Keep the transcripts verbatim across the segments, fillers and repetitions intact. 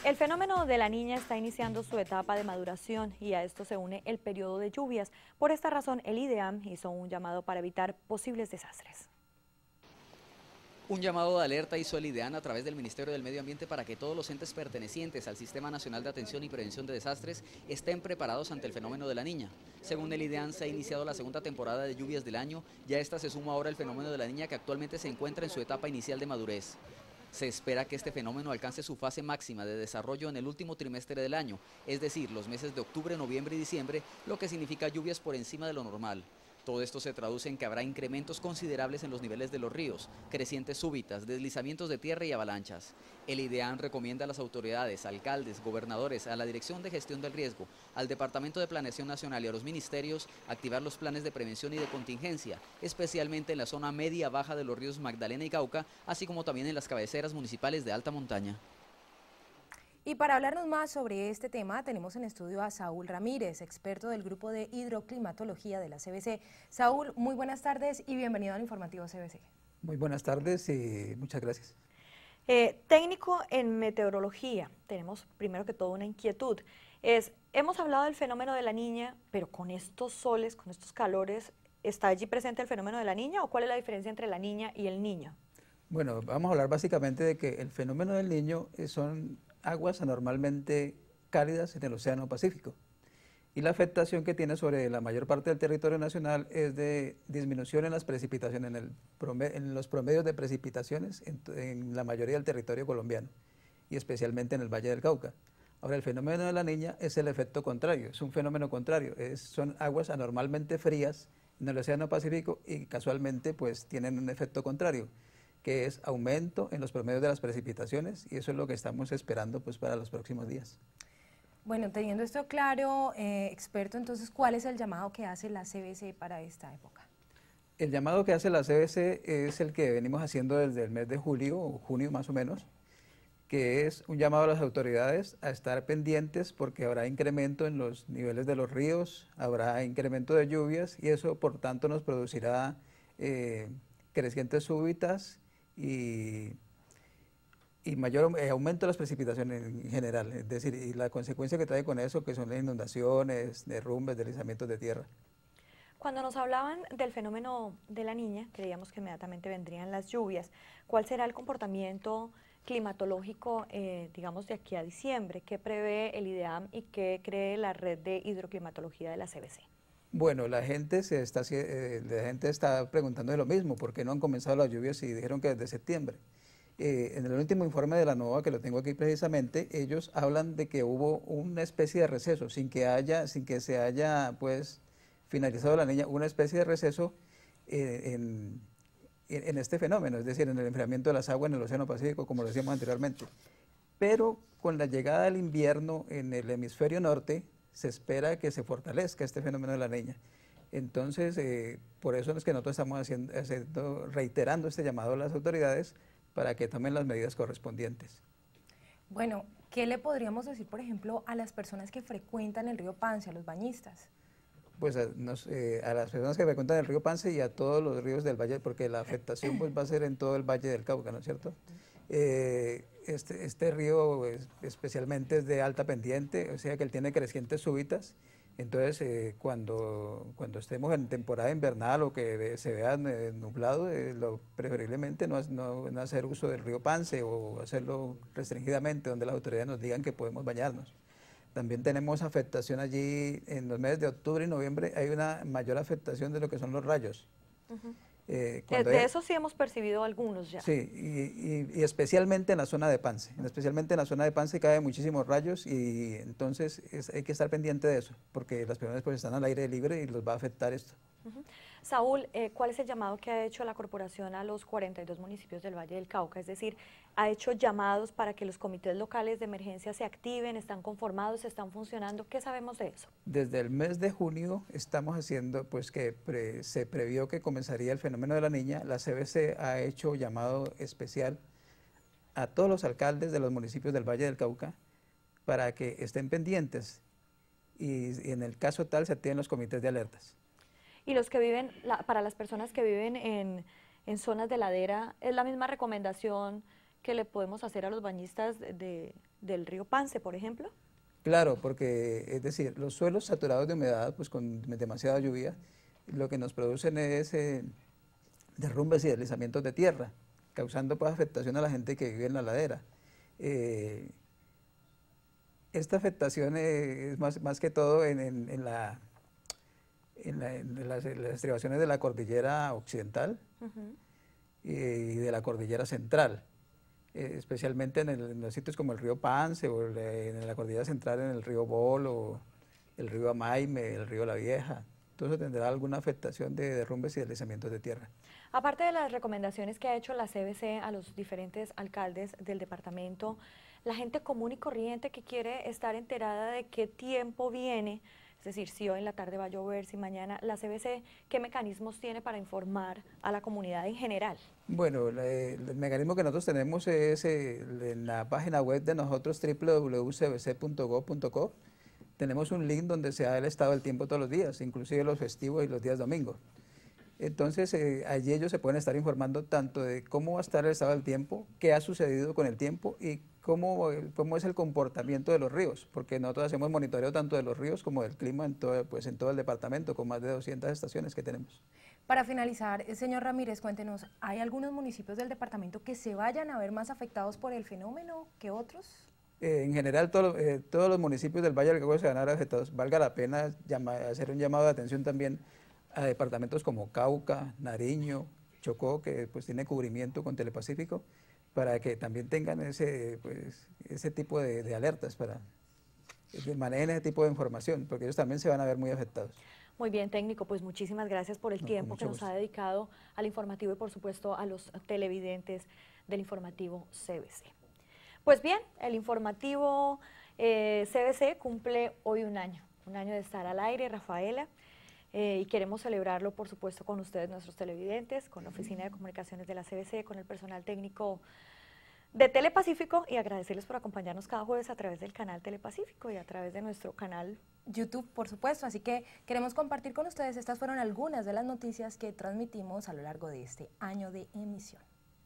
El fenómeno de la Niña está iniciando su etapa de maduración y a esto se une el periodo de lluvias. Por esta razón, el IDEAM hizo un llamado para evitar posibles desastres. Un llamado de alerta hizo el IDEAM a través del Ministerio del Medio Ambiente para que todos los entes pertenecientes al Sistema Nacional de Atención y Prevención de Desastres estén preparados ante el fenómeno de la Niña. Según el IDEAM, se ha iniciado la segunda temporada de lluvias del año y a esta se suma ahora el fenómeno de la Niña, que actualmente se encuentra en su etapa inicial de madurez. Se espera que este fenómeno alcance su fase máxima de desarrollo en el último trimestre del año, es decir, los meses de octubre, noviembre y diciembre, lo que significa lluvias por encima de lo normal. Todo esto se traduce en que habrá incrementos considerables en los niveles de los ríos, crecientes súbitas, deslizamientos de tierra y avalanchas. El IDEAM recomienda a las autoridades, alcaldes, gobernadores, a la Dirección de Gestión del Riesgo, al Departamento de Planeación Nacional y a los ministerios activar los planes de prevención y de contingencia, especialmente en la zona media-baja de los ríos Magdalena y Cauca, así como también en las cabeceras municipales de alta montaña. Y para hablarnos más sobre este tema, tenemos en estudio a Saúl Ramírez, experto del Grupo de Hidroclimatología de la C B C. Saúl, muy buenas tardes y bienvenido al informativo C B C. Muy buenas tardes y muchas gracias. Eh, técnico en meteorología, tenemos primero que todo una inquietud. Es, hemos hablado del fenómeno de la Niña, pero con estos soles, con estos calores, ¿está allí presente el fenómeno de la Niña o cuál es la diferencia entre la Niña y el Niño? Bueno, vamos a hablar básicamente de que el fenómeno del Niño son aguas anormalmente cálidas en el Océano Pacífico. Y la afectación que tiene sobre la mayor parte del territorio nacional es de disminución en las precipitaciones, en, el promedio, en los promedios de precipitaciones en, en la mayoría del territorio colombiano, y especialmente en el Valle del Cauca. Ahora, el fenómeno de la Niña es el efecto contrario, es un fenómeno contrario, es, son aguas anormalmente frías en el Océano Pacífico y casualmente pues tienen un efecto contrario, que es aumento en los promedios de las precipitaciones, y eso es lo que estamos esperando pues para los próximos días. Bueno, teniendo esto claro, eh, experto, entonces, ¿cuál es el llamado que hace la C B C para esta época? El llamado que hace la C B C es el que venimos haciendo desde el mes de julio, o junio más o menos, que es un llamado a las autoridades a estar pendientes porque habrá incremento en los niveles de los ríos, habrá incremento de lluvias y eso por tanto nos producirá eh, crecientes súbitas y, y mayor eh, aumento de las precipitaciones en general, es decir, y la consecuencia que trae con eso, que son las inundaciones, derrumbes, deslizamientos de tierra. Cuando nos hablaban del fenómeno de la Niña, creíamos que inmediatamente vendrían las lluvias. ¿Cuál será el comportamiento climatológico, eh, digamos, de aquí a diciembre? ¿Qué prevé el IDEAM y qué cree la red de hidroclimatología de la C B C? Bueno, la gente se está, eh, la gente está preguntando de lo mismo, ¿por qué no han comenzado las lluvias y dijeron que desde septiembre? Eh, en el último informe de la NOAA, que lo tengo aquí precisamente, ellos hablan de que hubo una especie de receso, sin que haya, sin que se haya pues finalizado la Niña, una especie de receso eh, en, en, en este fenómeno, es decir, en el enfriamiento de las aguas en el Océano Pacífico, como lo decíamos anteriormente. Pero con la llegada del invierno en el hemisferio norte, se espera que se fortalezca este fenómeno de la Niña. Entonces, eh, por eso es que nosotros estamos haciendo, haciendo, reiterando este llamado a las autoridades para que tomen las medidas correspondientes. Bueno, ¿qué le podríamos decir, por ejemplo, a las personas que frecuentan el río Pance, a los bañistas? Pues a, nos, eh, a las personas que frecuentan el río Pance y a todos los ríos del valle, porque la afectación pues, va a ser en todo el Valle del Cauca, ¿no es cierto? Eh, este, este río es, especialmente es de alta pendiente, o sea que él tiene crecientes súbitas, entonces eh, cuando, cuando estemos en temporada invernal o que se vea eh, nublado, eh, lo, preferiblemente no, no, no hacer uso del río Pance o hacerlo restringidamente donde las autoridades nos digan que podemos bañarnos. También tenemos afectación allí en los meses de octubre y noviembre, hay una mayor afectación de lo que son los rayos. Uh-huh. Eh, de, de hay, eso sí hemos percibido algunos ya. Sí, y, y, y especialmente en la zona de Pance, especialmente en la zona de Pance cae muchísimos rayos y entonces es, hay que estar pendiente de eso, porque las personas pues están al aire libre y los va a afectar esto. Uh-huh. Saúl, eh, ¿cuál es el llamado que ha hecho la corporación a los cuarenta y dos municipios del Valle del Cauca? Es decir, ¿ha hecho llamados para que los comités locales de emergencia se activen, están conformados, están funcionando? ¿Qué sabemos de eso? Desde el mes de junio estamos haciendo, pues que pre, se previó que comenzaría el fenómeno de la Niña, la C B C ha hecho llamado especial a todos los alcaldes de los municipios del Valle del Cauca para que estén pendientes y, y en el caso tal se activen los comités de alertas. Y los que viven, la, para las personas que viven en, en zonas de ladera, ¿es la misma recomendación que le podemos hacer a los bañistas de, del río Pance, por ejemplo? Claro, porque es decir, los suelos saturados de humedad, pues con demasiada lluvia, lo que nos producen es eh, derrumbes y deslizamientos de tierra, causando pues afectación a la gente que vive en la ladera. Eh, esta afectación es más, más que todo en, en, en, la, en, la, en, las, en las estribaciones de la cordillera occidental uh-huh. y, y de la cordillera central. Eh, especialmente en, el, en los sitios como el río Pance o el, en la cordillera central en el río Bol o el río Amaime, el río La Vieja. Entonces tendrá alguna afectación de derrumbes y deslizamientos de tierra. Aparte de las recomendaciones que ha hecho la C B C a los diferentes alcaldes del departamento, la gente común y corriente que quiere estar enterada de qué tiempo viene, es decir, si hoy en la tarde va a llover, si mañana, la C B C, ¿qué mecanismos tiene para informar a la comunidad en general? Bueno, la, el mecanismo que nosotros tenemos es eh, en la página web de nosotros, doble u doble u doble u punto c b c punto gov punto co. Tenemos un link donde se da el estado del tiempo todos los días, inclusive los festivos y los días domingos. Entonces, eh, allí ellos se pueden estar informando tanto de cómo va a estar el estado del tiempo, qué ha sucedido con el tiempo y cómo, cómo es el comportamiento de los ríos, porque nosotros hacemos monitoreo tanto de los ríos como del clima en todo, pues, en todo el departamento, con más de doscientas estaciones que tenemos. Para finalizar, señor Ramírez, cuéntenos, ¿hay algunos municipios del departamento que se vayan a ver más afectados por el fenómeno que otros? Eh, en general, todo, eh, todos los municipios del Valle del Cauca se van a ver afectados. Valga la pena llama, hacer un llamado de atención también a departamentos como Cauca, Nariño, Chocó, que pues tiene cubrimiento con Telepacífico, para que también tengan ese, pues, ese tipo de, de alertas, para que manejen ese tipo de información, porque ellos también se van a ver muy afectados. Muy bien, técnico, pues muchísimas gracias por el No, tiempo que nos gusto. ha dedicado al informativo y por supuesto a los televidentes del informativo C B C. Pues bien, el informativo eh, C B C cumple hoy un año, un año de estar al aire, Rafaela, eh, y queremos celebrarlo, por supuesto, con ustedes, nuestros televidentes, con la Oficina de Comunicaciones de la C B C, con el personal técnico de Telepacífico, y agradecerles por acompañarnos cada jueves a través del canal Telepacífico y a través de nuestro canal YouTube, por supuesto, así que queremos compartir con ustedes, estas fueron algunas de las noticias que transmitimos a lo largo de este año de emisión.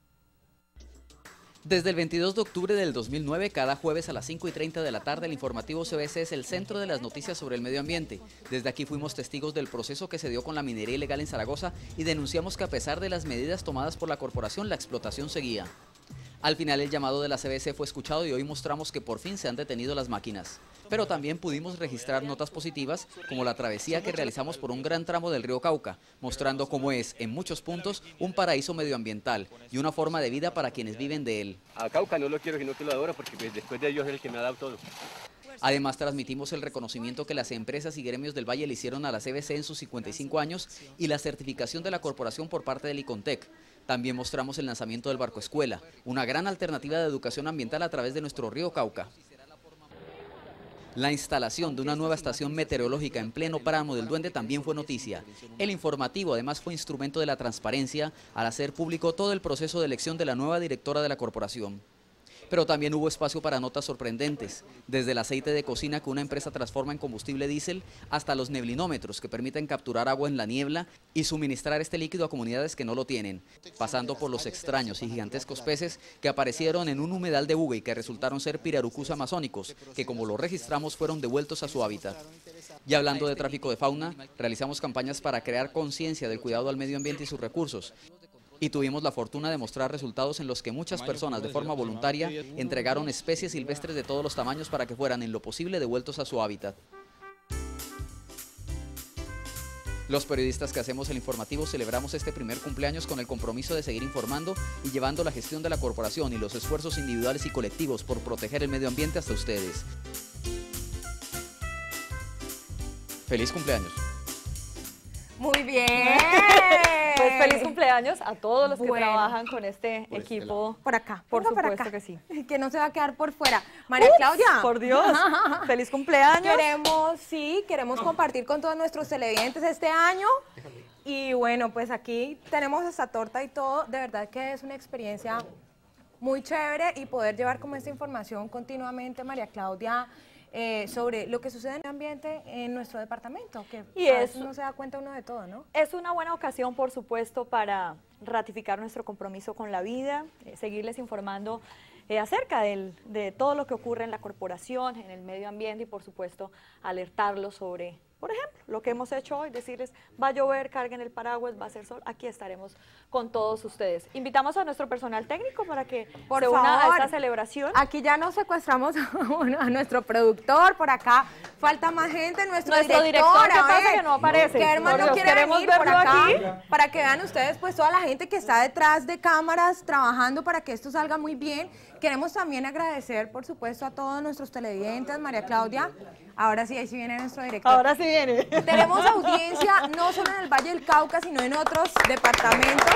Desde el veintidós de octubre del dos mil nueve, cada jueves a las cinco y treinta de la tarde, el informativo C B C es el centro de las noticias sobre el medio ambiente. Desde aquí fuimos testigos del proceso que se dio con la minería ilegal en Zaragoza y denunciamos que a pesar de las medidas tomadas por la corporación, la explotación seguía. Al final el llamado de la C B C fue escuchado y hoy mostramos que por fin se han detenido las máquinas. Pero también pudimos registrar notas positivas, como la travesía que realizamos por un gran tramo del río Cauca, mostrando cómo es, en muchos puntos, un paraíso medioambiental y una forma de vida para quienes viven de él. A Cauca no lo quiero, sino que lo adoro, porque después de ellos es el que me ha dado todo. Además, transmitimos el reconocimiento que las empresas y gremios del Valle le hicieron a la C B C en sus cincuenta y cinco años y la certificación de la corporación por parte del ICONTEC. También mostramos el lanzamiento del barco escuela, una gran alternativa de educación ambiental a través de nuestro río Cauca. La instalación de una nueva estación meteorológica en pleno páramo del Duende también fue noticia. El informativo además fue instrumento de la transparencia al hacer público todo el proceso de elección de la nueva directora de la corporación. Pero también hubo espacio para notas sorprendentes, desde el aceite de cocina que una empresa transforma en combustible diésel hasta los neblinómetros que permiten capturar agua en la niebla y suministrar este líquido a comunidades que no lo tienen, pasando por los extraños y gigantescos peces que aparecieron en un humedal de Uga y que resultaron ser pirarucus amazónicos, que como lo registramos fueron devueltos a su hábitat. Y hablando de tráfico de fauna, realizamos campañas para crear conciencia del cuidado al medio ambiente y sus recursos. Y tuvimos la fortuna de mostrar resultados en los que muchas personas de forma voluntaria entregaron especies silvestres de todos los tamaños para que fueran en lo posible devueltos a su hábitat. Los periodistas que hacemos el informativo celebramos este primer cumpleaños con el compromiso de seguir informando y llevando la gestión de la corporación y los esfuerzos individuales y colectivos por proteger el medio ambiente hasta ustedes. ¡Feliz cumpleaños! Muy bien. Pues feliz cumpleaños a todos los que Bueno. trabajan con este Por este equipo. Por acá, Por venga para supuesto acá, que sí. que no se va a quedar por fuera. María Ups, Claudia. por Dios, feliz cumpleaños. Queremos, sí, queremos compartir con todos nuestros televidentes este año. Y bueno, pues aquí tenemos esta torta y todo. De verdad que es una experiencia muy chévere y poder llevar como esta información continuamente, María Claudia, eh, sobre lo que sucede en el ambiente en nuestro departamento, que y a es, veces no se da cuenta uno de todo, ¿no? Es una buena ocasión, por supuesto, para ratificar nuestro compromiso con la vida, eh, seguirles informando eh, acerca del, de todo lo que ocurre en la corporación, en el medio ambiente y, por supuesto, alertarlos sobre, por ejemplo, lo que hemos hecho hoy, decirles, va a llover, carguen el paraguas, va a hacer sol, aquí estaremos con todos ustedes. Invitamos a nuestro personal técnico para que Por se una favor, a esta celebración. Aquí ya nos secuestramos a nuestro productor, por acá falta más gente, nuestro, Nuestro director, director, ¿qué a pasa ver, que no aparece? que hermano Por Dios, quiere queremos venir por verlo acá, aquí. para que vean ustedes pues toda la gente que está detrás de cámaras trabajando para que esto salga muy bien. Queremos también agradecer, por supuesto, a todos nuestros televidentes, María Claudia. Ahora sí, ahí sí viene nuestro director. Ahora sí viene. Tenemos audiencia no solo en el Valle del Cauca, sino en otros departamentos.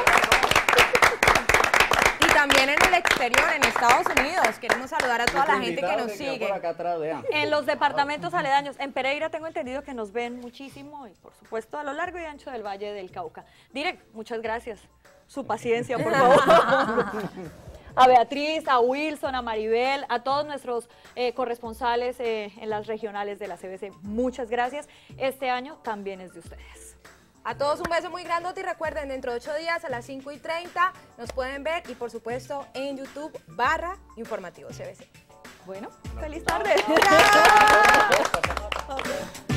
Y también en el exterior, en Estados Unidos. Queremos saludar a toda la gente que nos sigue. Por acá atrás, vean. En los departamentos aledaños. En Pereira tengo entendido que nos ven muchísimo y, por supuesto, a lo largo y ancho del Valle del Cauca. Direct, muchas gracias. Su paciencia, por favor. A Beatriz, a Wilson, a Maribel, a todos nuestros eh, corresponsales eh, en las regionales de la C B C, muchas gracias. Este año también es de ustedes. A todos un beso muy grandote y recuerden, dentro de ocho días a las cinco y treinta nos pueden ver y por supuesto en YouTube barra Informativo C B C. Bueno, feliz tarde. ¡Chao!